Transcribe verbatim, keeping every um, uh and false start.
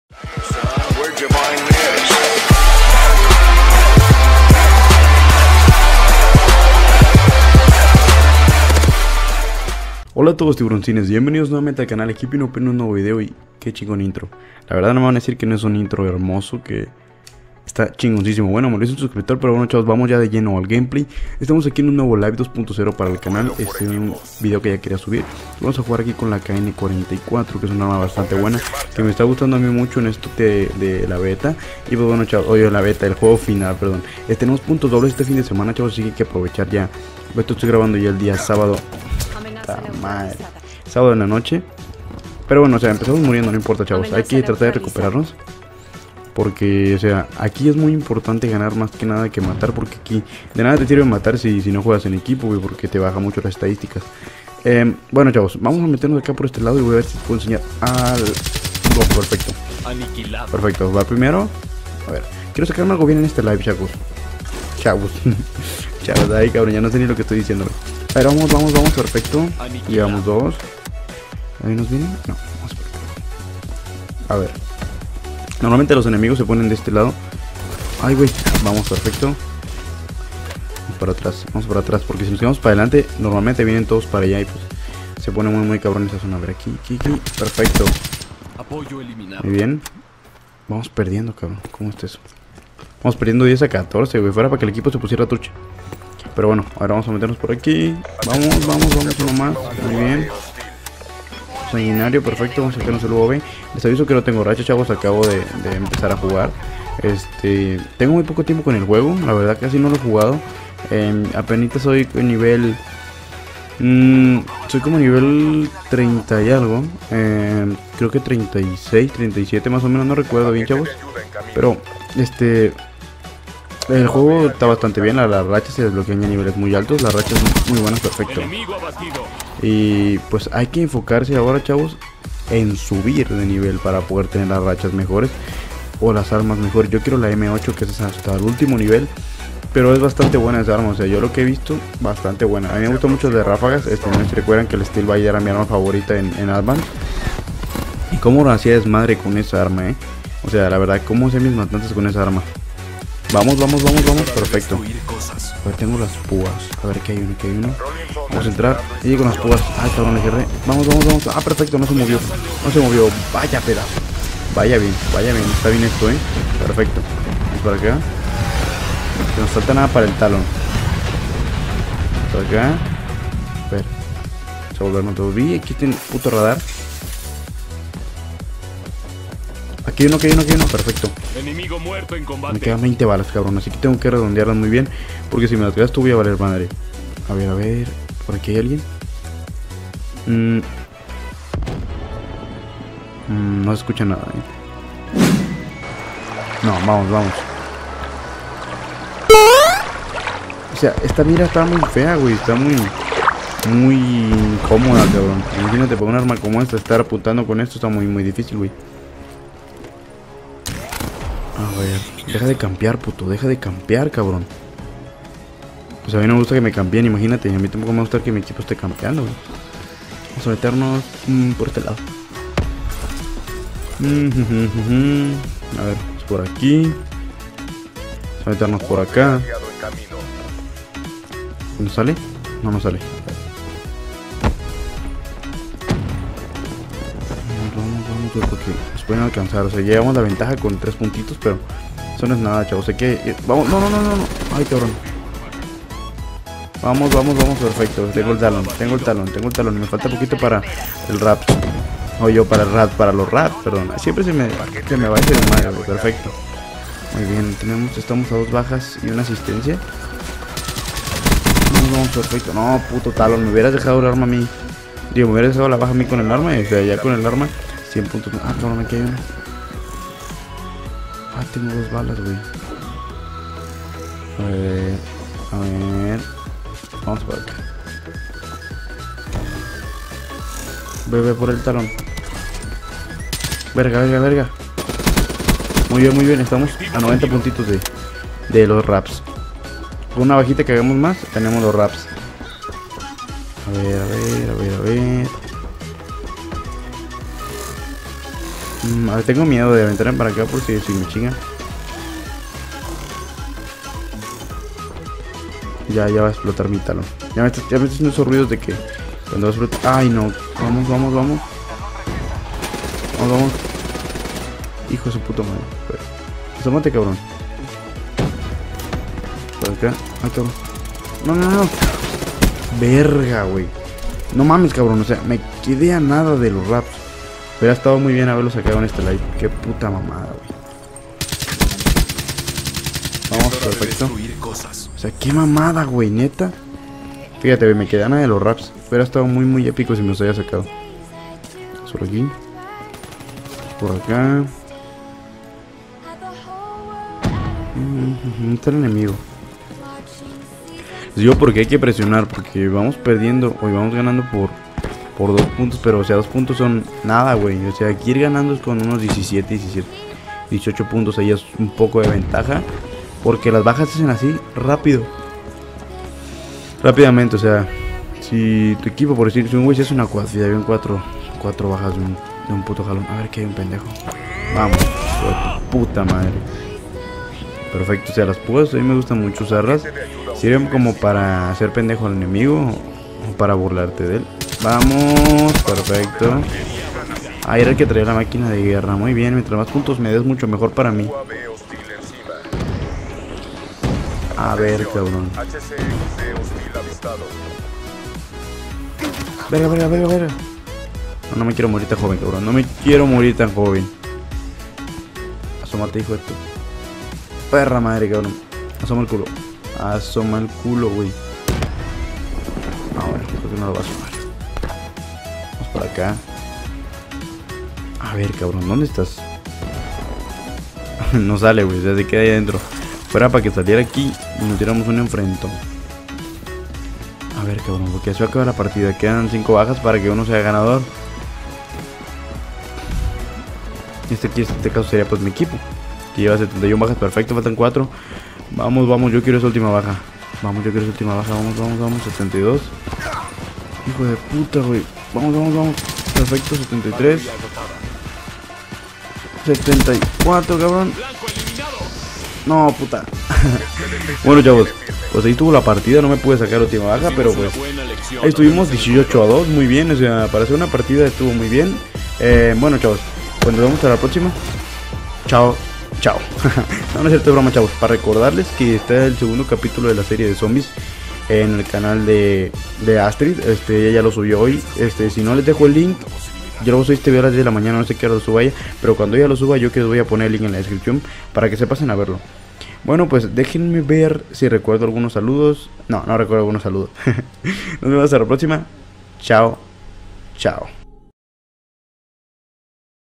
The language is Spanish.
Hola a todos tiburoncines, bienvenidos nuevamente al canal. Aquí vino un nuevo video y qué chingón intro. La verdad no me van a decir que no es un intro hermoso, que está chingoncísimo. Bueno, me lo hizo un suscriptor, pero bueno chavos, vamos ya de lleno al gameplay. Estamos aquí en un nuevo live dos punto cero para el canal. Este es un video que ya quería subir. Vamos a jugar aquí con la K N cuarenta y cuatro, que es una arma bastante buena, que me está gustando a mí mucho en esto de, de la beta. Y pues bueno chavos, oye, la beta, el juego final, perdón. Eh, tenemos puntos dobles este fin de semana chavos, así que hay que aprovechar ya. Esto estoy grabando ya el día sábado. Madre. Sábado en la noche. Pero bueno, o sea, empezamos muriendo, no importa chavos. Hay que tratar de recuperarnos, porque, o sea, aquí es muy importante ganar más que nada que matar. Porque aquí de nada te sirve matar si, si no juegas en equipo, güey, porque te baja mucho las estadísticas. eh, Bueno chavos, vamos a meternos acá por este lado y voy a ver si puedo enseñar al... Oh, perfecto. Perfecto, va primero. A ver, quiero sacarme algo bien en este live, chavos. Chavos. Chavos, ahí cabrón, ya no sé ni lo que estoy diciendo. A ver, vamos, vamos, vamos, perfecto. Llevamos dos. ¿Ahí nos vienen? No, vamos por acá. A ver. Normalmente los enemigos se ponen de este lado. Ay, güey. Vamos, perfecto. Vamos para atrás, vamos para atrás. Porque si nos quedamos para adelante, normalmente vienen todos para allá y pues se pone muy, muy cabrón esa zona. A ver, aquí, aquí, aquí. Perfecto. Muy bien. Vamos perdiendo, cabrón. ¿Cómo está eso? Vamos perdiendo diez a catorce, güey. Fuera para que el equipo se pusiera trucha. Pero bueno, ahora vamos a meternos por aquí. Vamos, vamos, vamos, uno más. Muy bien. Sanguinario, perfecto. Vamos a sacarnos el U V. Les aviso que no tengo racha, chavos. Acabo de, de empezar a jugar. Este, tengo muy poco tiempo con el juego. La verdad casi no lo he jugado. eh, Apenas soy en nivel mmm, soy como nivel treinta y algo. eh, Creo que treinta y seis, treinta y siete más o menos. No recuerdo bien, chavos. Pero, este... el juego está bastante bien, las rachas se desbloquean a niveles muy altos, las rachas muy buenas, perfecto. Y pues hay que enfocarse ahora, chavos, en subir de nivel para poder tener las rachas mejores o las armas mejores. Yo quiero la M ocho, que es hasta el último nivel, pero es bastante buena esa arma, o sea, yo lo que he visto, bastante buena. A mí me gusta mucho de ráfagas. Este, no se recuerdan que el Steel Bite era mi arma favorita en, en Advance. Y cómo lo hacía desmadre con esa arma, eh. O sea, la verdad, cómo hacía mis matanzas con esa arma. Vamos, vamos, vamos, vamos, perfecto. A ver, tengo las púas. A ver, que hay uno, que hay uno. Vamos a entrar. Y con las púas. Ay, cabrón, le cerré. Vamos, vamos, vamos. Ah, perfecto, no se movió. No se movió. Vaya pedazo. Vaya bien, vaya bien. Está bien esto, eh. Perfecto. Vamos para acá. Que no salta nada para el talón. Por acá. A ver. Vamos a volvernos todo. Vi, aquí tiene puto radar. Aquí hay uno, aquí hay uno, aquí hay uno, perfecto. Enemigo muerto en combate. Me quedan veinte balas, cabrón, así que tengo que redondearlas muy bien, porque si me las gasto voy a valer madre. A ver, a ver, ¿por aquí hay alguien? Mm. Mm, no se escucha nada, eh. No, vamos, vamos. O sea, esta mira está muy fea, güey, está muy... muy incómoda, cabrón. Imagínate, para un arma como esta, estar apuntando con esto está muy, muy difícil, güey. A ver, deja de campear, puto, deja de campear, cabrón. Pues a mí no me gusta que me cambien, imagínate. Y a mí tampoco me gusta que mi equipo esté campeando, güey. Vamos a meternos mmm, por este lado. Mm, a ver, es por aquí. Vamos a meternos por acá. ¿No sale? No, no sale. Porque nos pueden alcanzar, o sea, llevamos la ventaja con tres puntitos, pero eso no es nada, chavos. Sé que eh, vamos, no, no, no, no, no, ay, cabrón. Vamos, vamos, vamos, perfecto. Tengo el talón, tengo el talón, tengo el talón. Y me falta poquito para el rap. O yo para el rap, para los rap, perdón. Siempre se me, se me va a decir madre, perfecto. Muy bien, tenemos, estamos a dos bajas y una asistencia. Vamos, vamos, perfecto. No, puto talón, me hubieras dejado el arma a mí. Digo, me hubieras dejado la baja a mí con el arma. Y o sea, ya con el arma cien puntos. Ah, cabrón, aquí hay uno. Ah, tengo dos balas, güey. A ver. A ver. Vamos por acá. Ve, ve por el talón. Verga, verga, verga. Muy bien, muy bien. Estamos a noventa puntitos de, de los raps. Con una bajita que hagamos más, tenemos los raps. A ver, a ver, a ver, a ver. Mm, a ver, tengo miedo de aventarme para acá por si, si me chingan. Ya, ya va a explotar mi talón. Ya me está, ya me está haciendo esos ruidos de que cuando va a explotar. Ay, no. Vamos, vamos, vamos. Vamos, vamos. Hijo de su puta madre. Asómate, cabrón. Por acá. Ah, cabrón. No, no, no. Verga, güey. No mames, cabrón. O sea, me quedé a nada de los raps. Hubiera estado muy bien haberlo sacado en este live. Qué puta mamada, güey. Vamos, perfecto. O sea, qué mamada, güey, neta. Fíjate, güey, me quedé a nada de los raps. Hubiera estado muy, muy épico si me los haya sacado. Solo aquí. Por acá. ¿Dónde está el enemigo? Les digo porque hay que presionar. Porque vamos perdiendo. Hoy vamos ganando por Por dos puntos. Pero o sea, dos puntos son nada, güey. O sea, aquí ir ganando es con unos diecisiete, diecisiete, dieciocho puntos. Ahí es un poco de ventaja. Porque las bajas se hacen así, rápido. Rápidamente, o sea. Si tu equipo, por decir, si un güey se hace una quad, ya habían cuatro, cuatro bajas de un, de un puto jalón. A ver que hay un pendejo. Vamos, tu puta madre. Perfecto, o sea, las púas a mí me gustan mucho usarlas. Sirven como para hacer pendejo al enemigo o para burlarte de él. Vamos, perfecto. Ahí era el que traía la máquina de guerra. Muy bien, mientras más puntos me des, mucho mejor para mí. A ver, cabrón. Verga, verga, verga, verga. No, no me quiero morir tan joven, cabrón. No me quiero morir tan joven. Asómate, hijo de tu perra madre, cabrón. Asoma el culo. Asoma el culo, güey. Ah, bueno, creo que no lo va a asomar. Vamos por acá. A ver, cabrón, ¿dónde estás? No sale, güey, o sea, se queda ahí adentro. Fuera para que saliera aquí y nos tiramos un enfrentón. A ver, cabrón, porque así va a acabar la partida. Quedan cinco bajas para que uno sea ganador. Este aquí, en este caso sería pues mi equipo, que lleva setenta y una bajas, perfecto, faltan cuatro. Vamos, vamos, yo quiero esa última baja. Vamos, yo quiero esa última baja, vamos, vamos, vamos, setenta y dos. Hijo de puta, güey. Vamos, vamos, vamos. Perfecto, setenta y tres. setenta y cuatro, cabrón. No, puta. Bueno, chavos, pues ahí estuvo la partida. No me pude sacar última baja, pero pues ahí estuvimos dieciocho a dos, muy bien. O sea, para hacer una partida estuvo muy bien. eh, Bueno, chavos, pues nos vemos hasta la próxima. Chao, chao. No, no es cierto, broma, chavos. Para recordarles que está el segundo capítulo de la serie de zombies en el canal de, de Astrid. Este, ella ya lo subió hoy. Este, si no les dejo el link, yo lo voy a subir este video a las diez de la mañana, no sé qué hora lo suba ella, pero cuando ella lo suba yo que les voy a poner el link en la descripción para que se pasen a verlo. Bueno, pues déjenme ver si recuerdo algunos saludos. No, no recuerdo algunos saludos. Nos vemos hasta la próxima. Chao, chao.